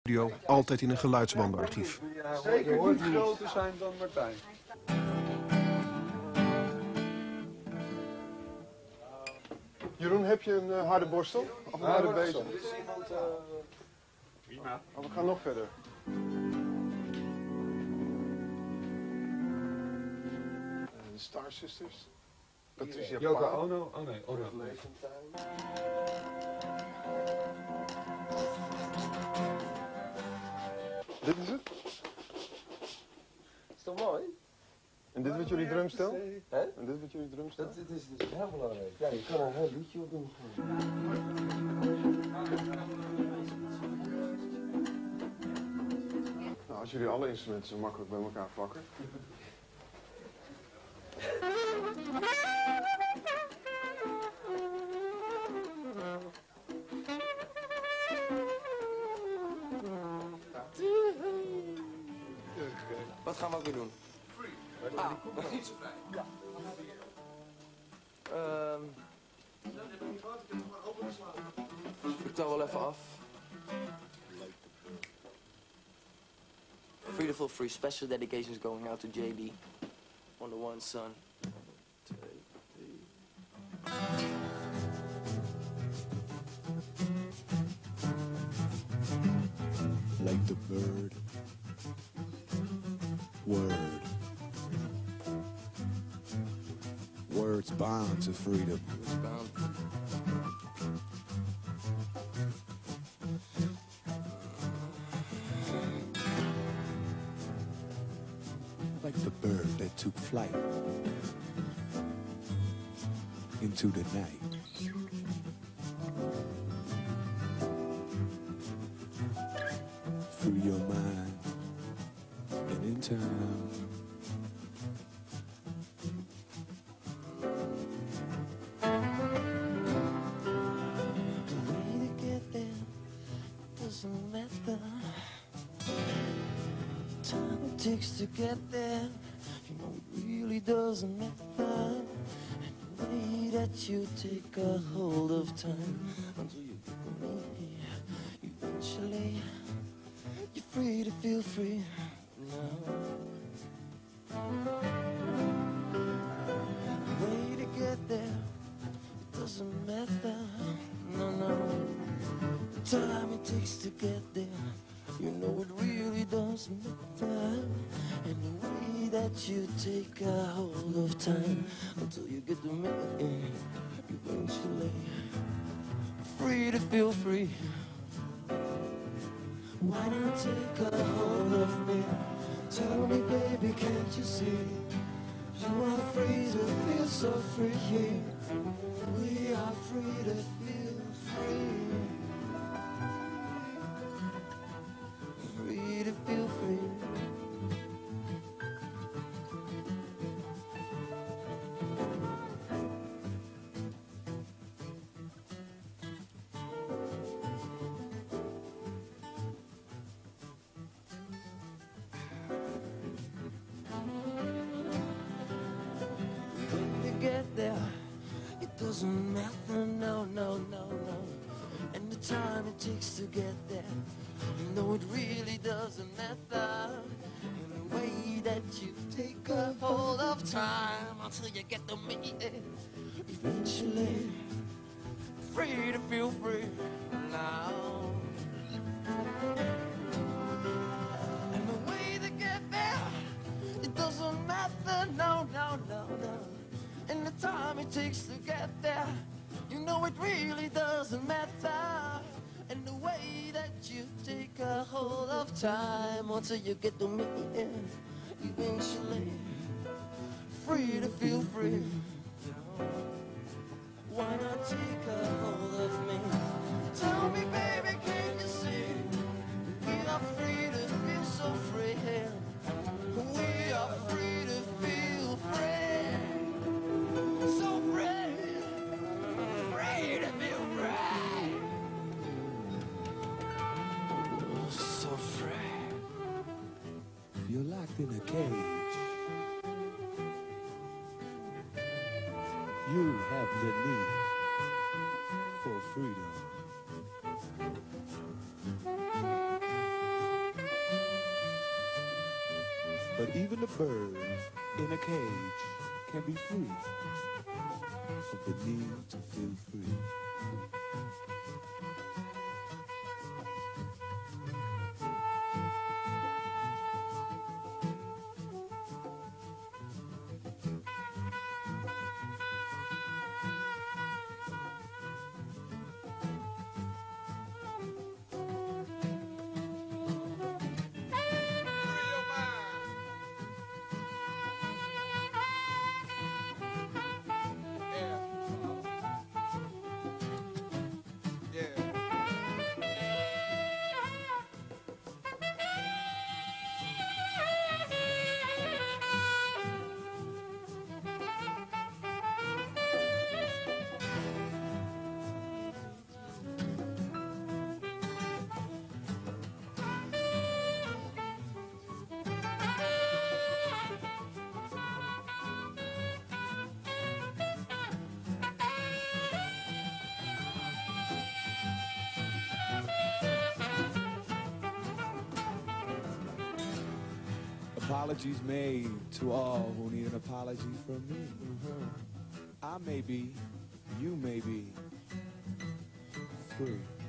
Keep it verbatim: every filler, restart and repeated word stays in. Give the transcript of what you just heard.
studio altijd in een geluidsbandenarchief. Zeker niet groter zijn dan Martijn. Jeroen, heb je een uh, harde borstel? Of een harde bezem? Dit is iemand... Uh... Prima. Oh, we gaan nog verder. De Star Sisters. Patricia Yoko Ono? Oh nee, Ono. Dit is het? Is toch mooi? En dit wordt jullie drumstel? Hè? En dit wordt jullie drumstel? Dat, dit is dus heel belangrijk. Ja, je kan er een heel liedje op doen. Nou, als jullie alle instrumenten zo makkelijk bij elkaar vakken. Wat gaan we ook weer doen? Ah, niet zo vrij. Ja. Um, ik tel wel even af. Free to Feel Free. Special dedications going out to J D. On the one son. Two, three. Like the bird. Word. Words bound to freedom. Words bound. Like the bird that took flight into the night. Through your mind and in time. The way to get there doesn't matter. Time it takes to get there, you know it really doesn't matter. And the way that you take a hold of time until you get to me, eventually you're free to feel free now. The way to get there, it doesn't matter, no, no. The time it takes to get there, you know it really doesn't matter. And the way that you take a hold of time until you get to me, eventually free to feel free. Why not take a hold of me? Tell me, baby, can't you see? You are free to feel so free. We are free to feel free. Free to feel free. When you get there, it doesn't matter, no, no, no, no. And the time it takes to get there, you know it really doesn't matter. And the way that you take a hold of time until you get to me, eventually free to feel free now. And the way to get there, it doesn't matter, no, no, no, no. And the time it takes to get there, you know it really doesn't matter. And the way that you take a hold of time until you get to me, eventually free to feel free. Why not take a hold of me? Tell me, baby, can you see? We are free to feel so free. We are free to feel free. So free. Free to feel free. So free. You're locked in a cage. You have the need for freedom. But even the bird in a cage can be free of the need to feel free. Apologies made to all who need an apology from me. I may be, you may be free.